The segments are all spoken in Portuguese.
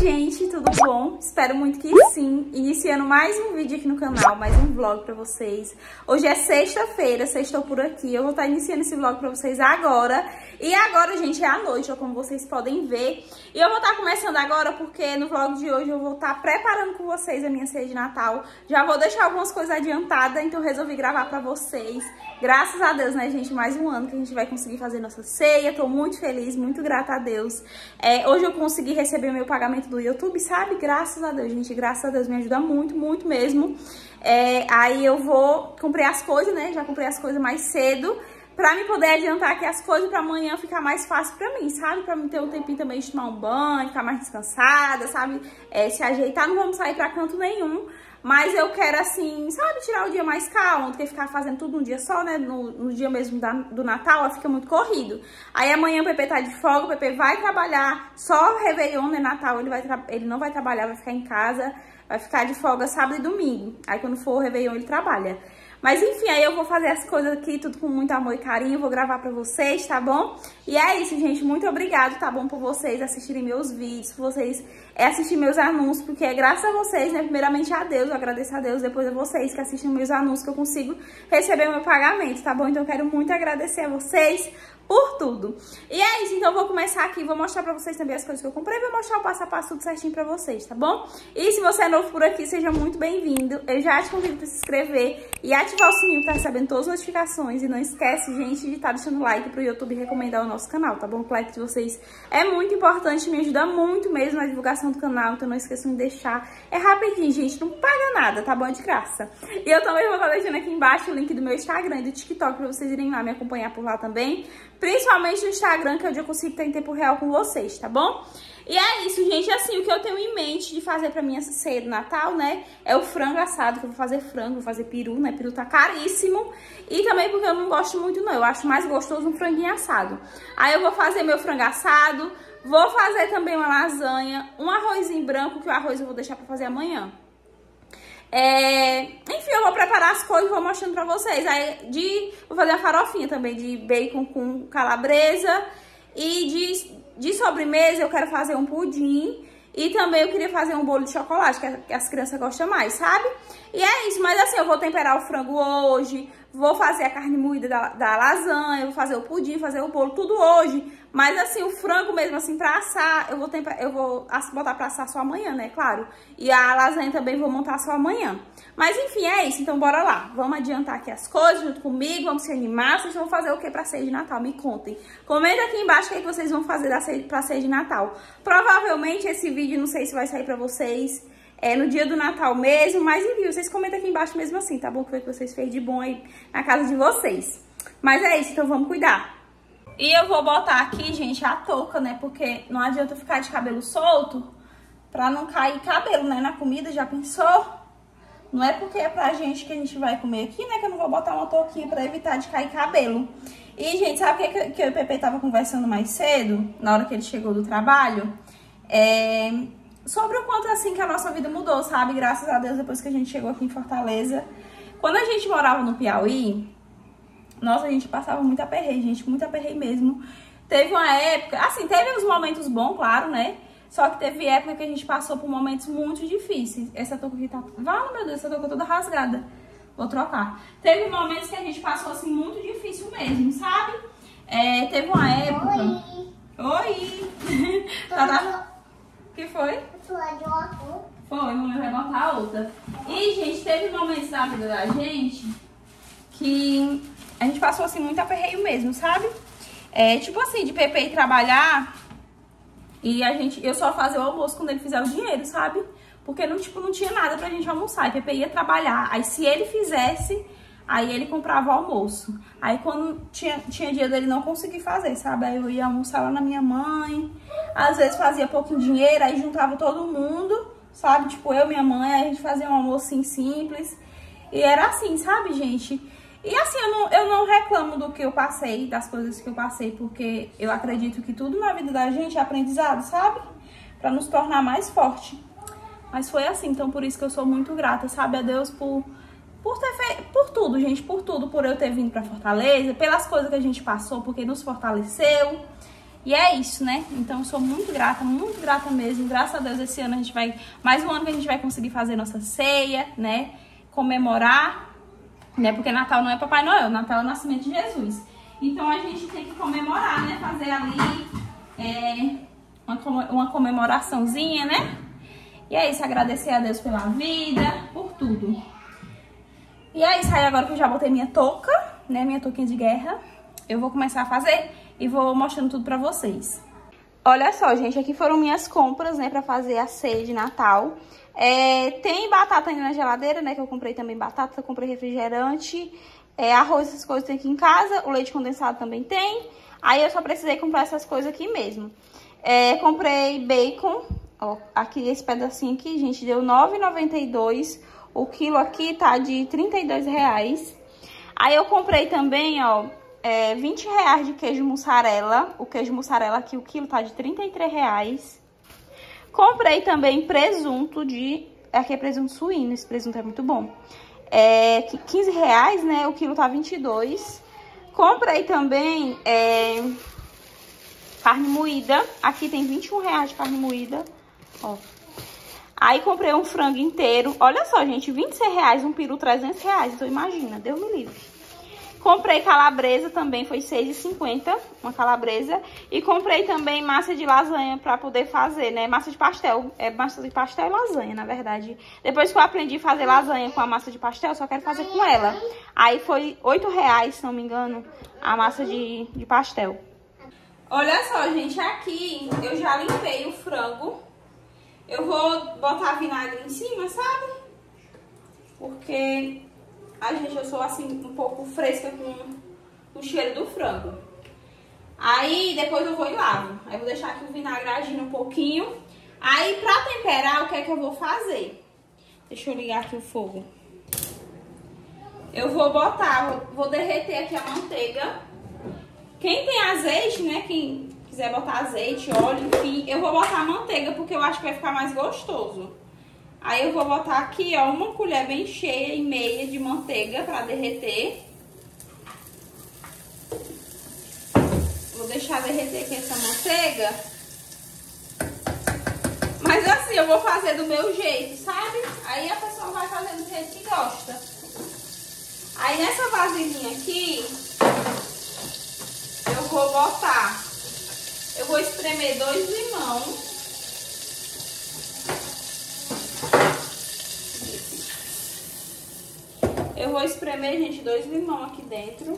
gente, tudo bom? Espero muito que sim. Iniciando mais um vídeo aqui no canal, mais um vlog pra vocês. Hoje é sexta-feira, sextou por aqui. Eu vou estar iniciando esse vlog pra vocês agora. E agora, gente, é à noite, ó, como vocês podem ver. E eu vou estar começando agora porque no vlog de hoje eu vou estar preparando com vocês a minha ceia de Natal. Já vou deixar algumas coisas adiantadas, então resolvi gravar pra vocês. Graças a Deus, né, gente? Mais um ano que a gente vai conseguir fazer nossa ceia. Tô muito feliz, muito grata a Deus. Hoje eu consegui receber o meu pagamento do YouTube, sabe? Graças a Deus, gente. Graças a Deus, me ajuda muito, muito mesmo. Aí eu vou comprar as coisas, né? Já comprei as coisas mais cedo, pra me poder adiantar aqui as coisas pra amanhã ficar mais fácil pra mim, sabe? Pra mim ter um tempinho também de tomar um banho, ficar mais descansada, sabe? Se ajeitar, não vamos sair pra canto nenhum. Mas eu quero, assim, sabe, tirar o dia mais calmo, do que ficar fazendo tudo num dia só, né? No dia mesmo do Natal, fica muito corrido. Aí amanhã o Pepe tá de folga, o Pepe vai trabalhar só Réveillon, né? Natal, ele não vai trabalhar, vai ficar em casa, vai ficar de folga sábado e domingo. Aí quando for o Réveillon, ele trabalha. Mas enfim, aí eu vou fazer as coisas aqui, tudo com muito amor e carinho, vou gravar pra vocês, tá bom? E é isso, gente, muito obrigado, tá bom, por vocês assistirem meus vídeos, por vocês assistirem meus anúncios, porque é graças a vocês, né, primeiramente a Deus, eu agradeço a Deus, depois a vocês que assistem meus anúncios, que eu consigo receber meu pagamento, tá bom? Então eu quero muito agradecer a vocês por tudo. E é isso, então eu vou começar aqui, vou mostrar pra vocês também as coisas que eu comprei, vou mostrar o passo a passo tudo certinho pra vocês, tá bom? E se você é novo por aqui, seja muito bem-vindo. Eu já te convido pra se inscrever e ativar o sininho pra recebendo todas as notificações. E não esquece, gente, de estar deixando like pro YouTube recomendar o nosso canal, tá bom? O like de vocês é muito importante, me ajuda muito mesmo na divulgação do canal, então não esqueçam de deixar. É rapidinho, gente, não paga nada, tá bom? É de graça. E eu também vou estar deixando aqui embaixo o link do meu Instagram e do TikTok pra vocês irem lá me acompanhar por lá também. Principalmente no Instagram, que é onde eu consigo estar em tempo real com vocês, tá bom? E é isso, gente, assim, o que eu tenho em mente de fazer pra minha ceia do Natal, né, é o frango assado, que eu vou fazer frango, vou fazer peru, né, peru tá caríssimo, e também porque eu não gosto muito não, eu acho mais gostoso um franguinho assado. Aí eu vou fazer meu frango assado, vou fazer também uma lasanha, um arrozinho branco, que o arroz eu vou deixar pra fazer amanhã. Enfim, eu vou preparar as coisas e vou mostrando pra vocês. Aí vou fazer uma farofinha também de bacon com calabresa. E de sobremesa eu quero fazer um pudim. E também eu queria fazer um bolo de chocolate, que as crianças gostam mais, sabe? E é isso, mas assim, eu vou temperar o frango hoje, vou fazer a carne moída da lasanha, vou fazer o pudim, fazer o bolo, tudo hoje. Mas assim, o frango mesmo assim pra assar, eu vou botar pra assar só amanhã, né, claro. E a lasanha também vou montar só amanhã. Mas enfim, é isso, então bora lá. Vamos adiantar aqui as coisas junto comigo, vamos se animar. Vocês vão fazer o que pra ceia de Natal? Me contem. Comenta aqui embaixo o que vocês vão fazer pra ceia de Natal. Provavelmente esse vídeo, não sei se vai sair pra vocês no dia do Natal mesmo, mas enfim, vocês comentam aqui embaixo mesmo assim, tá bom? O que vocês fez de bom aí na casa de vocês. Mas é isso, então vamos cuidar. E eu vou botar aqui, gente, a touca, né? Porque não adianta ficar de cabelo solto pra não cair cabelo, né? Na comida, já pensou? Não é porque é pra gente que a gente vai comer aqui, né? Que eu não vou botar uma touquinha pra evitar de cair cabelo. E, gente, sabe o que eu e o Pepe tava conversando mais cedo, na hora que ele chegou do trabalho? Sobre o quanto, assim, que a nossa vida mudou, sabe? Graças a Deus, depois que a gente chegou aqui em Fortaleza. Quando a gente morava no Piauí, nossa, a gente passava muito aperreio, gente, muito aperreio mesmo. Teve uma época, assim, teve uns momentos bons, claro, né? Só que teve época que a gente passou por momentos muito difíceis. Essa touca aqui tá... Vale, meu Deus, essa touca toda rasgada. Vou trocar. Teve momentos que a gente passou, assim, muito difícil mesmo, sabe? Teve uma época... Oi! O que foi? Foi, mamãe vai botar outra. E, gente, teve momentos da vida da gente que a gente passou, assim, muito aperreio mesmo, sabe? Tipo assim, de Pepe ir trabalhar e eu só fazer o almoço quando ele fizer o dinheiro, sabe? Porque não tinha nada pra gente almoçar. E Pepe ia trabalhar. Aí se ele fizesse, aí ele comprava o almoço. Aí quando tinha dia dele não conseguir fazer, sabe? Aí eu ia almoçar lá na minha mãe. Às vezes fazia pouquinho dinheiro, aí juntava todo mundo, sabe? Tipo, eu, minha mãe, aí a gente fazia um almocinho simples. E era assim, sabe, gente? E assim, eu não reclamo do que eu passei, das coisas que eu passei, porque eu acredito que tudo na vida da gente é aprendizado, sabe? Pra nos tornar mais forte. Mas foi assim, então por isso que eu sou muito grata, sabe? A Deus por ter feito, por tudo, gente, por tudo. Por eu ter vindo pra Fortaleza, pelas coisas que a gente passou, porque nos fortaleceu. E é isso, né? Então eu sou muito grata mesmo. Graças a Deus esse ano a gente vai... Mais um ano que a gente vai conseguir fazer nossa ceia, né? Comemorar, né? Porque Natal não é Papai Noel, Natal é o nascimento de Jesus. Então a gente tem que comemorar, né? Fazer ali uma comemoraçãozinha, né? E é isso, agradecer a Deus pela vida, por tudo. E é isso aí, agora que eu já botei minha touca, né? Minha touquinha de guerra. Eu vou começar a fazer e vou mostrando tudo pra vocês. Olha só, gente, aqui foram minhas compras, né, pra fazer a ceia de Natal. Tem batata ainda na geladeira, né, que eu comprei também batata, eu comprei refrigerante, arroz, essas coisas tem aqui em casa, o leite condensado também tem. Aí eu só precisei comprar essas coisas aqui mesmo. Comprei bacon, ó, aqui esse pedacinho aqui, gente, deu R$ 9,92. O quilo aqui tá de R$ 32,00. Aí eu comprei também, ó, R$20 de queijo mussarela. O queijo mussarela aqui, o quilo tá de R$ 33,00. Comprei também presunto aqui é presunto suíno, esse presunto é muito bom. R$15,00, né? O quilo tá 22. Comprei também carne moída. Aqui tem R$21,00 de carne moída, ó. Aí comprei um frango inteiro. Olha só, gente, R$26,00, um peru R$300. Então imagina, Deus me livre. Comprei calabresa também, foi R$6,50, uma calabresa. E comprei também massa de lasanha pra poder fazer, né? Massa de pastel, massa de pastel e lasanha, na verdade. Depois que eu aprendi a fazer lasanha com a massa de pastel, eu só quero fazer com ela. Aí foi R$8,00, se não me engano, a massa de pastel. Olha só, gente, aqui eu já limpei o frango. Eu vou botar vinagre em cima, sabe? Porque... gente, eu sou assim, um pouco fresca com o cheiro do frango. Aí, depois eu vou e lavo. Aí, eu vou deixar aqui o vinagre agindo um pouquinho. Aí, pra temperar, o que é que eu vou fazer? Deixa eu ligar aqui o fogo. Eu vou derreter aqui a manteiga. Quem tem azeite, né, quem quiser botar azeite, óleo, enfim, eu vou botar a manteiga, porque eu acho que vai ficar mais gostoso. Aí eu vou botar aqui, ó, uma colher bem cheia e meia de manteiga pra derreter. Vou deixar derreter aqui essa manteiga. Mas assim, eu vou fazer do meu jeito, sabe? Aí a pessoa vai fazer do jeito que gosta. Aí nessa vasilhinha aqui, eu vou botar... Eu vou espremer 2 limões. Eu vou espremer, gente, 2 limão aqui dentro.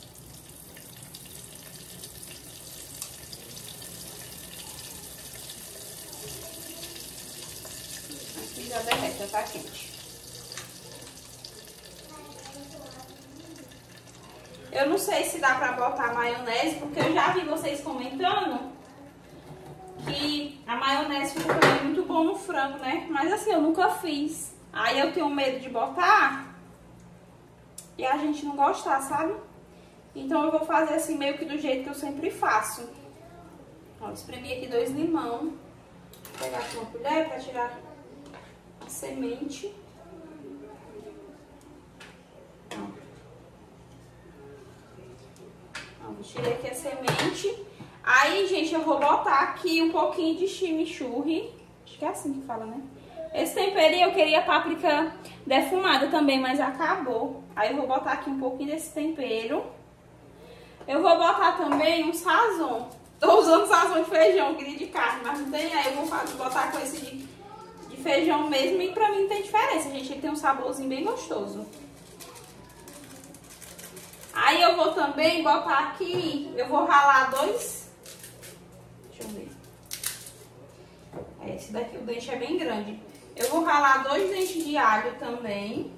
Aqui já derrete, já tá quente. Eu não sei se dá pra botar maionese, porque eu já vi vocês comentando que a maionese fica também muito bom no frango, né? Mas assim, eu nunca fiz. Aí eu tenho medo de botar... E a gente não gostar, sabe? Então eu vou fazer assim meio que do jeito que eu sempre faço. Ó, espremi aqui 2 limão. Vou pegar aqui uma colher pra tirar a semente. Ó, tirei aqui a semente. Aí, gente, eu vou botar aqui um pouquinho de chimichurri. Acho que é assim que fala, né? Esse temperinho eu queria páprica defumada também, mas acabou. Aí eu vou botar aqui um pouquinho desse tempero. Eu vou botar também um sazon. Tô usando sazon de feijão, queria de carne, mas não tem. Aí eu vou botar com esse de feijão mesmo e pra mim não tem diferença, gente. Ele tem um saborzinho bem gostoso. Aí eu vou também botar aqui, eu vou ralar 2... Deixa eu ver. Esse daqui, o dente é bem grande. Eu vou ralar 2 dentes de alho também.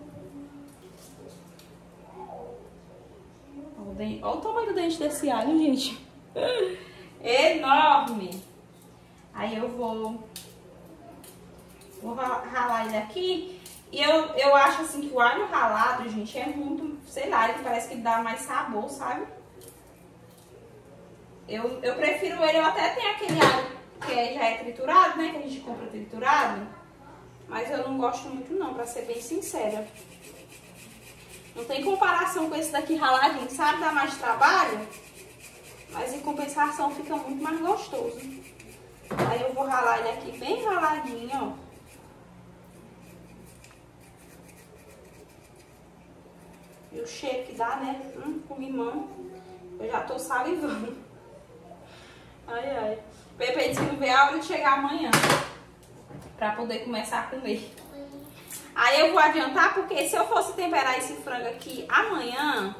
Olha o tamanho do dente desse alho, gente. Enorme. Aí eu vou ralar ele aqui. E eu acho assim que o alho ralado, gente, é muito, sei lá, ele parece que dá mais sabor, sabe? Eu prefiro ele, eu até tenho aquele alho que já é triturado, né, que a gente compra triturado. Mas eu não gosto muito não, pra ser bem sincera. Não tem comparação com esse daqui raladinho, sabe? Dá mais trabalho. Mas em compensação fica muito mais gostoso. Aí eu vou ralar ele aqui bem raladinho, ó. E o cheiro que dá, né? Com limão. Eu já tô salivando. Ai, ai. O Pepe disse que não vê a hora de chegar amanhã. Pra poder começar a comer. Aí eu vou adiantar, porque se eu fosse temperar esse frango aqui amanhã...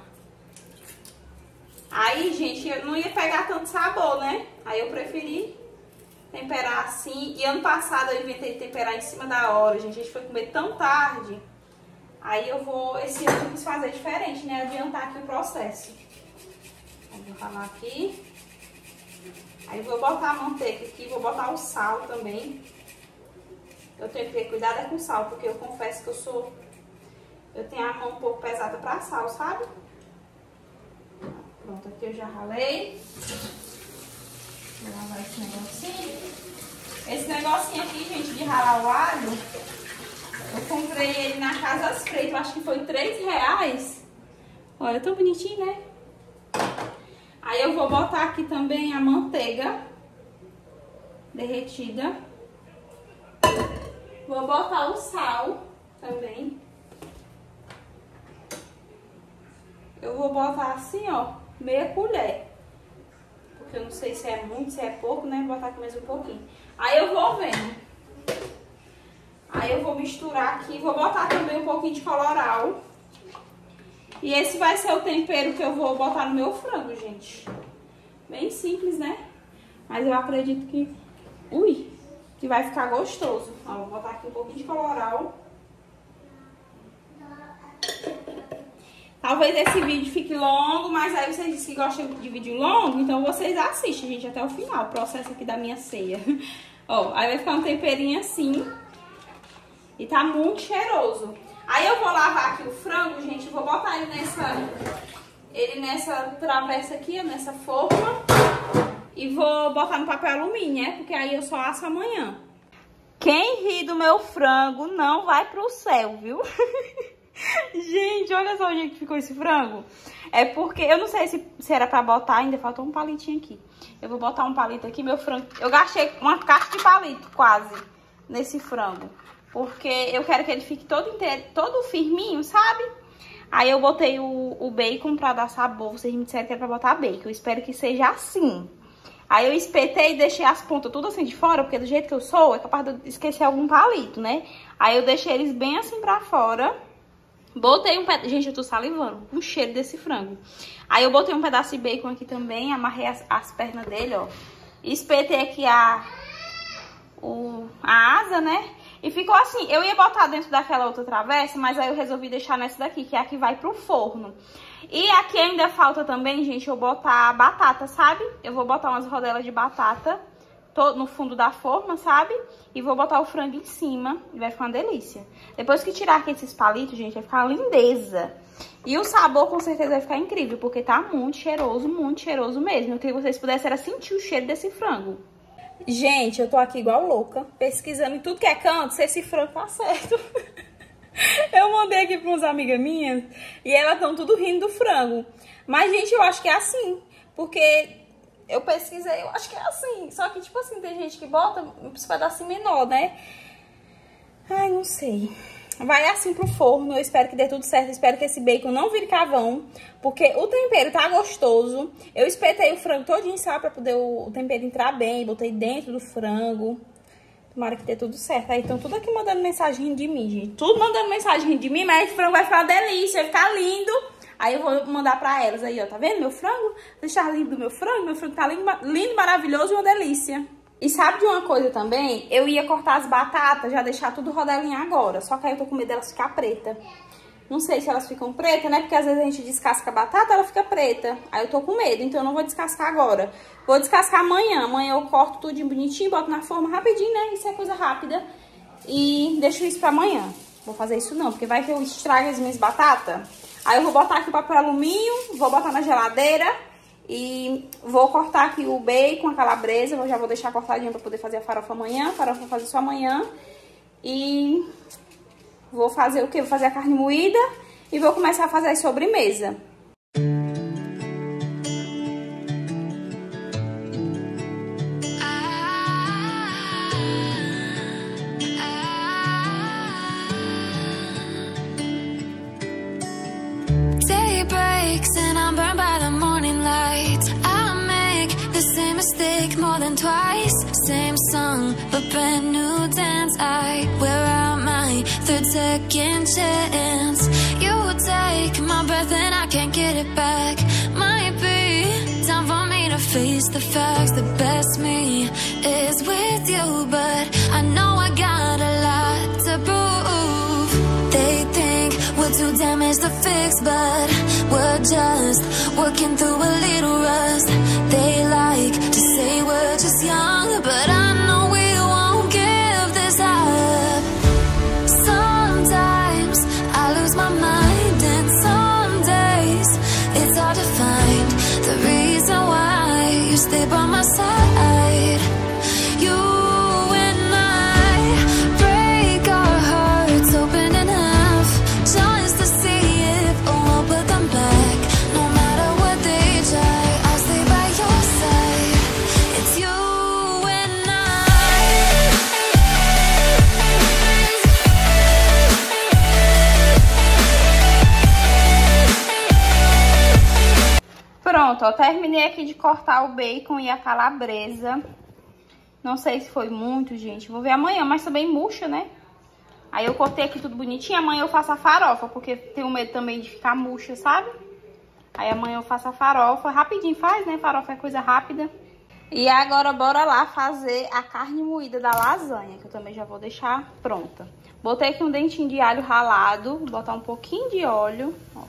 Aí, gente, eu não ia pegar tanto sabor, né? Aí eu preferi temperar assim. E ano passado eu inventei de temperar em cima da hora, gente. A gente foi comer tão tarde. Aí eu vou... Esse ano eu quis fazer diferente, né? Adiantar aqui o processo. Aí vou ralar aqui. Aí vou botar a manteiga aqui. Vou botar o sal também. Eu tenho que ter cuidado com o sal, porque eu confesso que eu tenho a mão um pouco pesada pra sal, sabe? Pronto, aqui eu já ralei. Vou lavar esse negocinho. Esse negocinho aqui, gente, de ralar o alho, eu comprei ele na Casas Freitas, acho que foi R$3. Olha, tão bonitinho, né? Aí eu vou botar aqui também a manteiga derretida. Vou botar o sal também. Eu vou botar assim, ó, meia colher. Porque eu não sei se é muito, se é pouco, né? Vou botar aqui mais um pouquinho. Aí eu vou vendo. Aí eu vou misturar aqui. Vou botar também um pouquinho de colorau. E esse vai ser o tempero que eu vou botar no meu frango, gente. Bem simples, né? Mas eu acredito que... Ui! Que vai ficar gostoso. Ó, vou botar aqui um pouquinho de colorau. Talvez esse vídeo fique longo, mas aí vocês dizem que gostam de vídeo longo, então vocês assistem, gente, até o final, o processo aqui da minha ceia. Ó, aí vai ficar um temperinho assim. E tá muito cheiroso. Aí eu vou lavar aqui o frango, gente, vou botar ele nessa travessa aqui, ó, nessa forma. E vou botar no papel alumínio, né? Porque aí eu só asso amanhã. Quem ri do meu frango não vai pro céu, viu? Gente, olha só o jeito que ficou esse frango. É porque, eu não sei se era pra botar, ainda faltou um palitinho aqui. Eu vou botar um palito aqui, meu frango. Eu gastei uma caixa de palito quase nesse frango. Porque eu quero que ele fique todo inteiro, todo firminho, sabe? Aí eu botei o bacon pra dar sabor. Vocês me disseram que era pra botar bacon. Eu espero que seja assim. Aí eu espetei e deixei as pontas tudo assim de fora, porque do jeito que eu sou, é capaz de eu esquecer algum palito, né? Aí eu deixei eles bem assim pra fora. Botei um pedaço... Gente, eu tô salivando com o cheiro desse frango. Aí eu botei um pedaço de bacon aqui também, amarrei as pernas dele, ó. Espetei aqui a asa, né? E ficou assim, eu ia botar dentro daquela outra travessa, mas aí eu resolvi deixar nessa daqui, que é a que vai pro forno. E aqui ainda falta também, gente, eu botar batata, sabe? Eu vou botar umas rodelas de batata no fundo da forma, sabe? E vou botar o frango em cima e vai ficar uma delícia. Depois que tirar aqui esses palitos, gente, vai ficar uma lindeza. E o sabor com certeza vai ficar incrível, porque tá muito cheiroso mesmo. Eu queria que vocês pudessem sentir o cheiro desse frango. Gente, eu tô aqui igual louca, pesquisando em tudo que é canto se esse frango tá certo. Eu mandei aqui pra umas amigas minhas e elas estão tudo rindo do frango. Mas, gente, eu acho que é assim, porque eu pesquisei, eu acho que é assim. Só que, tipo assim, tem gente que bota uns pedacinhos menor, né? Ai, não sei. Vai assim pro forno, eu espero que dê tudo certo. Eu espero que esse bacon não vire cavão, porque o tempero tá gostoso. Eu espetei o frango todinho, sabe, pra poder o tempero entrar bem. Botei dentro do frango. Tomara que dê tudo certo. Aí estão tudo aqui mandando mensagem de mim, gente. Tudo mandando mensagem de mim, mas esse frango vai ficar uma delícia, vai ficar lindo. Aí eu vou mandar pra elas aí, ó, tá vendo meu frango? Deixar lindo do meu frango tá lindo, maravilhoso e uma delícia. E sabe de uma coisa também? Eu ia cortar as batatas, já deixar tudo rodelinha agora. Só que aí eu tô com medo delas ficar preta. Não sei se elas ficam pretas, né? Porque às vezes a gente descasca a batata, ela fica preta. Aí eu tô com medo, então eu não vou descascar agora. Vou descascar amanhã. Amanhã eu corto tudinho bonitinho, boto na forma rapidinho, né? Isso é coisa rápida. E deixo isso pra amanhã. Vou fazer isso não, porque vai que eu estrago as minhas batatas. Aí eu vou botar aqui o papel alumínio, vou botar na geladeira e vou cortar aqui o bacon, a calabresa. Eu já vou deixar cortadinho pra poder fazer a farofa amanhã. A farofa vou fazer só amanhã. E vou fazer o quê? Vou fazer a carne moída e vou começar a fazer a sobremesa. breaks and I'm burned by the morning light. I make the same mistake more than twice. Same song, but brand new dance. I wear out my third second chance. You take my breath and I can't get it back. Might be time for me to face the facts. The best me is with you, but I know I got a lot to prove. They think we're too damaged to fix, but we're just working through a little rust. They like to say we're just young, but I know we won't give this up. Sometimes I lose my mind, and some days it's hard to find the reason why you stay by my side. You and I break our hearts open in half, just to see if we'll put them back. No matter what they try, I'll stay by your side. It's you and Pronto, ó, terminei aqui de cortar o bacon e a calabresa. Não sei se foi muito, gente. Vou ver amanhã, mas também murcha, né? Aí eu cortei aqui tudo bonitinho. Amanhã eu faço a farofa, porque tenho medo também de ficar murcha, sabe? Aí amanhã eu faço a farofa. Rapidinho faz, né? Farofa é coisa rápida. E agora bora lá fazer a carne moída da lasanha, que eu também já vou deixar pronta. Botei aqui um dentinho de alho ralado. Vou botar um pouquinho de óleo, ó.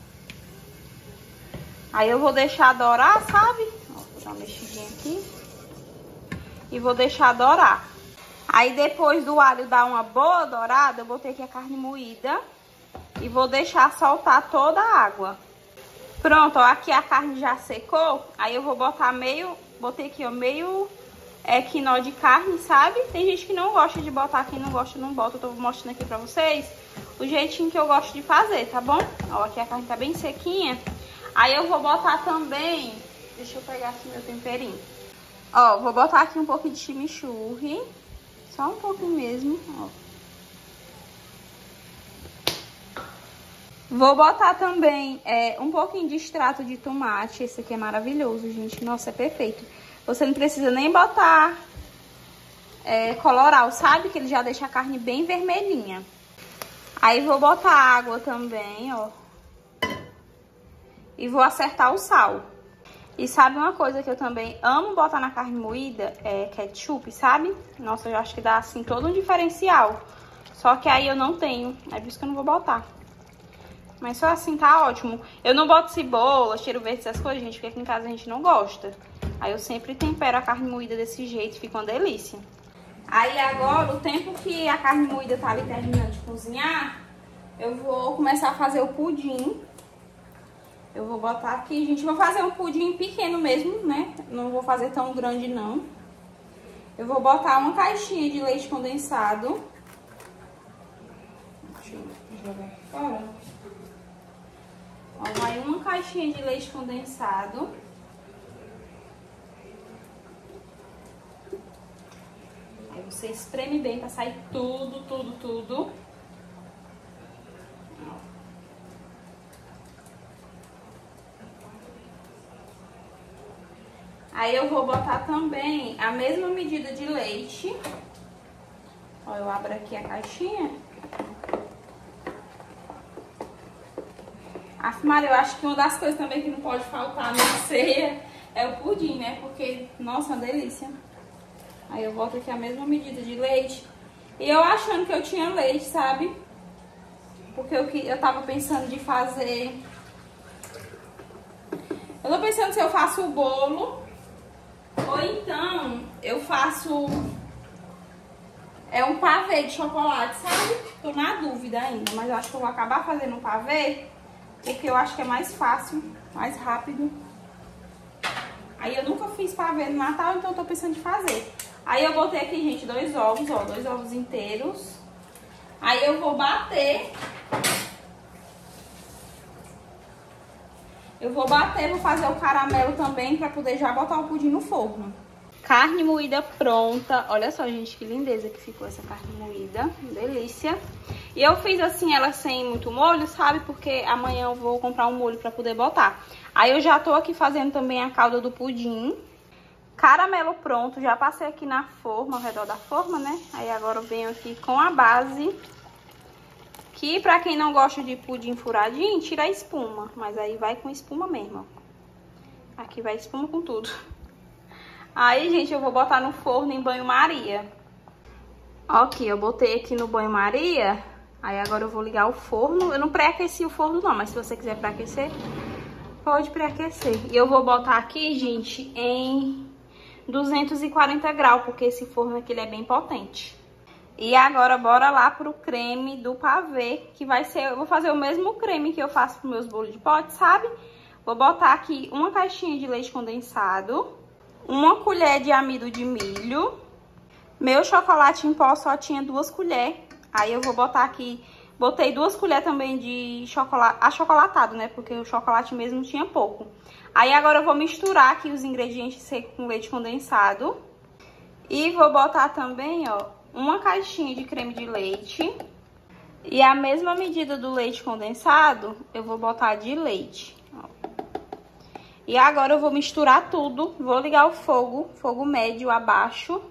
Aí eu vou deixar dourar, sabe? Ó, vou dar uma mexidinha aqui. E vou deixar dourar. Aí depois do alho dar uma boa dourada, eu botei aqui a carne moída. E vou deixar soltar toda a água. Pronto, ó, aqui a carne já secou. Aí eu vou botar meio... Botei aqui, ó, meio quinó de carne, sabe? Tem gente que não gosta de botar, quem não gosta não bota. Eu tô mostrando aqui pra vocês o jeitinho que eu gosto de fazer, tá bom? Ó, aqui a carne tá bem sequinha. Aí eu vou botar também... Deixa eu pegar aqui meu temperinho. Ó, vou botar aqui um pouquinho de chimichurri. Só um pouquinho mesmo, ó. Vou botar também um pouquinho de extrato de tomate. Esse aqui é maravilhoso, gente. Nossa, é perfeito. Você não precisa nem botar colorau, sabe? Que ele já deixa a carne bem vermelhinha. Aí vou botar água também, ó. E vou acertar o sal. E sabe uma coisa que eu também amo botar na carne moída? É ketchup, sabe? Nossa, eu acho que dá assim todo um diferencial. Só que aí eu não tenho, é por isso que eu não vou botar. Mas só assim tá ótimo. Eu não boto cebola, cheiro verde, essas coisas, gente, porque aqui em casa a gente não gosta. Aí eu sempre tempero a carne moída desse jeito, fica uma delícia. Aí agora, o tempo que a carne moída tá ali terminando de cozinhar, eu vou começar a fazer o pudim. Eu vou botar aqui, gente, vou fazer um pudim pequeno mesmo, né? Não vou fazer tão grande, não. Eu vou botar uma caixinha de leite condensado. Deixa eu jogar aqui fora. Ó, vai uma caixinha de leite condensado. Aí você espreme bem pra sair tudo, tudo, tudo. Aí eu vou botar também a mesma medida de leite. Ó, eu abro aqui a caixinha. Afinal, eu acho que uma das coisas também que não pode faltar na ceia é o pudim, né? Porque, nossa, uma delícia. Aí eu boto aqui a mesma medida de leite. E eu achando que eu tinha leite, sabe? Porque eu tava pensando de fazer... Eu tô pensando se eu faço o bolo... Ou então, eu faço um pavê de chocolate, sabe? Tô na dúvida ainda, mas eu acho que eu vou acabar fazendo um pavê, porque eu acho que é mais fácil, mais rápido. Aí eu nunca fiz pavê no Natal, então eu tô pensando em fazer. Aí eu botei aqui, gente, 2 ovos, ó, 2 ovos inteiros. Aí eu vou bater. Vou fazer o caramelo também pra poder já botar o pudim no forno. carne moída pronta. Olha só, gente, que lindeza que ficou essa carne moída. Delícia. E eu fiz assim ela sem muito molho, sabe? Porque amanhã eu vou comprar um molho pra poder botar. Aí eu já tô aqui fazendo também a calda do pudim. Caramelo pronto, já passei aqui na forma, ao redor da forma, né? Aí agora eu venho aqui com a base. Que pra quem não gosta de pudim furadinho, tira a espuma. Mas aí vai com espuma mesmo, ó. Aqui vai espuma com tudo. Aí, gente, eu vou botar no forno em banho-maria. Aqui, eu botei aqui no banho-maria. Aí agora eu vou ligar o forno. Eu não pré-aqueci o forno não, mas se você quiser pré-aquecer, pode pré-aquecer. E eu vou botar aqui, gente, em 240 graus, porque esse forno aqui ele é bem potente. E agora bora lá pro creme do pavê, que vai ser... Eu vou fazer o mesmo creme que eu faço pros meus bolos de pote, sabe? Vou botar aqui uma caixinha de leite condensado, uma colher de amido de milho. Meu chocolate em pó só tinha 2 colheres. Aí eu vou botar aqui... Botei 2 colheres também de chocolate achocolatado, né? Porque o chocolate mesmo tinha pouco. Aí agora eu vou misturar aqui os ingredientes secos com leite condensado. E vou botar também, ó, uma caixinha de creme de leite. E a mesma medida do leite condensado, eu vou botar de leite. Ó. E agora eu vou misturar tudo. Vou ligar o fogo médio abaixo.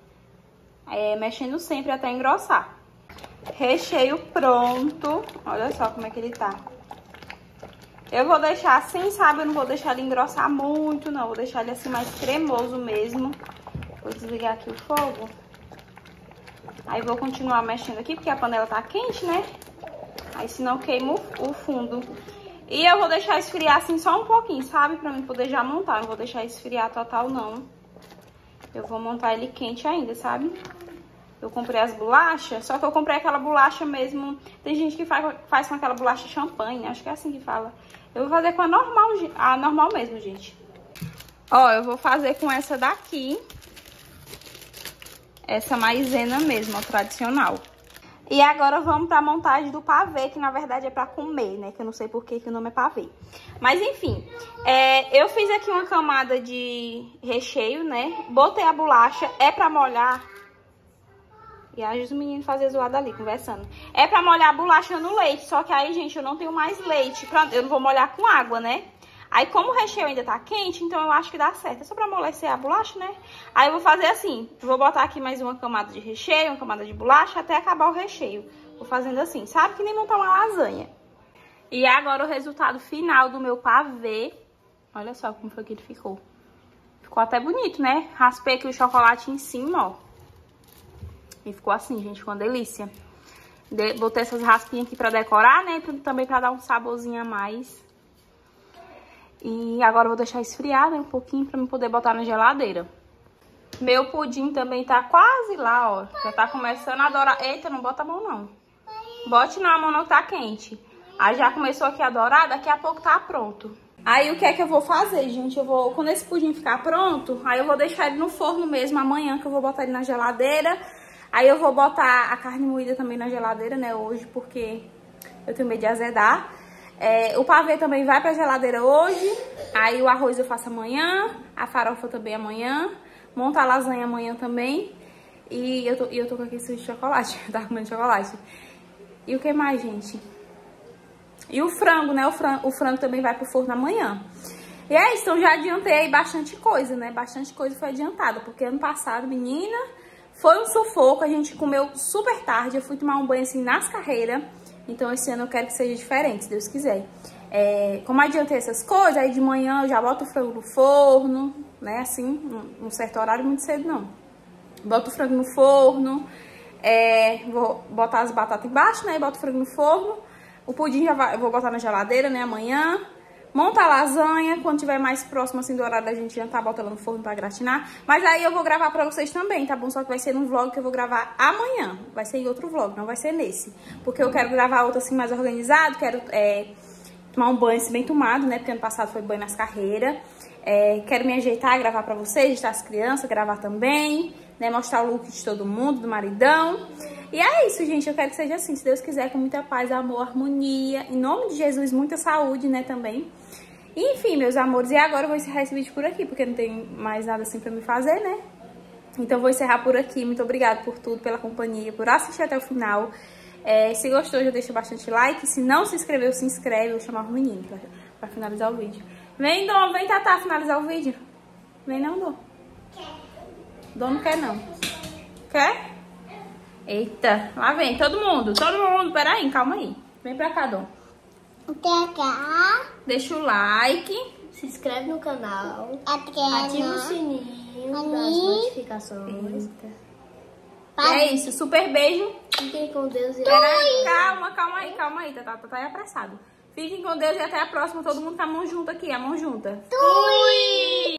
Mexendo sempre até engrossar. Recheio pronto. Olha só como é que ele tá. Eu vou deixar assim, sabe? Eu não vou deixar ele engrossar muito, não. Vou deixar ele assim mais cremoso mesmo. Vou desligar aqui o fogo. Aí vou continuar mexendo aqui, porque a panela tá quente, né? Aí senão queima o fundo. E eu vou deixar esfriar assim só um pouquinho, sabe? Pra mim poder já montar. Não vou deixar esfriar total, não. Eu vou montar ele quente ainda, sabe? Eu comprei as bolachas, só que eu comprei aquela bolacha mesmo. Tem gente que faz com aquela bolacha champanhe, acho que é assim que fala. Eu vou fazer com a normal mesmo, gente. Ó, eu vou fazer com essa daqui. Essa maisena mesmo, ó, tradicional. E agora vamos pra montagem do pavê, que na verdade é pra comer, né? Que eu não sei por que o nome é pavê. Mas enfim, eu fiz aqui uma camada de recheio, né? Botei a bolacha, é pra molhar. E aí os meninos fazem zoada ali, conversando. É pra molhar a bolacha no leite, só que aí, gente, eu não tenho mais leite. Eu não vou molhar com água, né? Aí, como o recheio ainda tá quente, então eu acho que dá certo. É só pra amolecer a bolacha, né? Aí eu vou fazer assim. Vou botar aqui mais uma camada de recheio, uma camada de bolacha, até acabar o recheio. Vou fazendo assim, sabe? Que nem montar uma lasanha. E agora o resultado final do meu pavê. Olha só como foi que ele ficou. Ficou até bonito, né? Raspei aqui o chocolate em cima, ó. E ficou assim, gente, ficou uma delícia. Botei essas raspinhas aqui pra decorar, né? E também pra dar um saborzinho a mais. E agora eu vou deixar esfriar, né, um pouquinho pra eu poder botar na geladeira. Meu pudim também tá quase lá, ó. Já tá começando a dourar. Eita, não bota a mão, não. Bote na mão, não, que tá quente. Aí já começou aqui a dourar, daqui a pouco tá pronto. Aí o que é que eu vou fazer, gente? Quando esse pudim ficar pronto, aí eu vou deixar ele no forno mesmo amanhã, que eu vou botar ele na geladeira. Aí eu vou botar a carne moída também na geladeira, né, hoje, porque eu tenho medo de azedar. O pavê também vai pra geladeira hoje. Aí o arroz eu faço amanhã, a farofa também amanhã. Monto a lasanha amanhã também. E eu tô com aqui esse chocolate, eu tava comendo chocolate. E o que mais, gente? E o frango, né, o frango também vai pro forno amanhã. E é isso, então já adiantei aí bastante coisa, né, bastante coisa foi adiantada. Porque ano passado, menina, foi um sufoco, a gente comeu super tarde. Eu fui tomar um banho assim nas carreiras. Então esse ano eu quero que seja diferente, se Deus quiser. Como adiantei essas coisas, aí de manhã eu já boto o frango no forno, né, assim, num certo horário, muito cedo não. Boto o frango no forno, vou botar as batatas embaixo, né, boto o frango no forno. O pudim eu vou botar na geladeira, né, amanhã. Monta a lasanha, quando tiver mais próximo assim do horário da gente jantar, bota ela no forno pra gratinar. Mas aí eu vou gravar pra vocês também, tá bom? Só que vai ser num vlog que eu vou gravar amanhã. Vai ser em outro vlog, não vai ser nesse. Porque eu quero gravar outro assim mais organizado, quero tomar um banho assim bem tomado, né? Porque ano passado foi banho nas carreiras. Quero me ajeitar, gravar pra vocês, ajeitar as crianças, gravar também, né? Mostrar o look de todo mundo, do maridão. E é isso, gente. Eu quero que seja assim, se Deus quiser, com muita paz, amor, harmonia. Em nome de Jesus, muita saúde, né, também. Enfim, meus amores, e agora eu vou encerrar esse vídeo por aqui, porque não tem mais nada assim pra me fazer, né? Então, vou encerrar por aqui. Muito obrigada por tudo, pela companhia, por assistir até o final. Se gostou, já deixa bastante like. Se não se inscreveu, se inscreve. Eu vou chamar o menino pra finalizar o vídeo. Vem, Dom. Vem, Tatá, finalizar o vídeo. Vem não, Dom. Dom não quer, não. Quer? Eita. Lá vem. Todo mundo. Peraí, calma aí. Vem pra cá, Dom. Deixa o like. Se inscreve no canal. Ativa Ativa o sininho das notificações. Eita. É isso. Super beijo. Fiquem com Deus e Peraí, calma aí. Tá aí apressado. Fiquem com Deus e até a próxima. Todo mundo com a mão junta aqui. A mão junta. Fui!